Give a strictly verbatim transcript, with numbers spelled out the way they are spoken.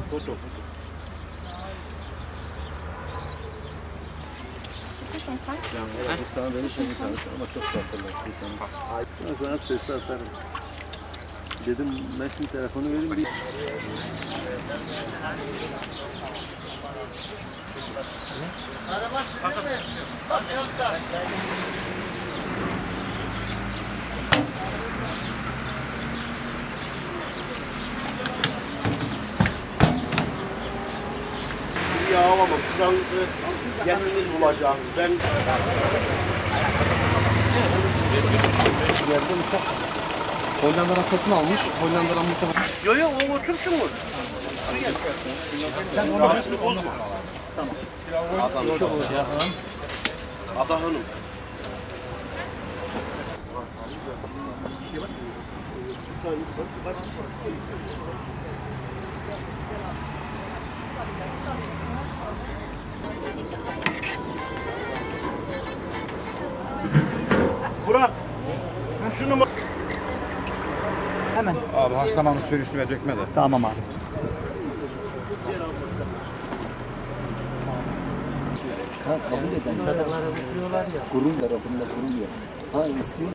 Foto. Yani sana beni şimdi tanıştı ama çok tatlılar. Ben sana sesli atarım. Dedim ben şimdi telefonu vereyim bir... Araba sizin mi? Bakıyorsa. Ya ama kızlarınızı kendiniz bulacaksınız. Ben... Hollanda'dan satın almış. Hollanda'dan muhtemelen... Yok yok o otursun mu? Sen onu rahatını bozma. Tamam. Ada Hanım. Burak. Şunu mu? Hemen. Abi haşlamanın suyunu üstüne dökme de. Tamam abi. Ha, kabul eden. Kurum tarafında kuruluyor. Ha istiyor.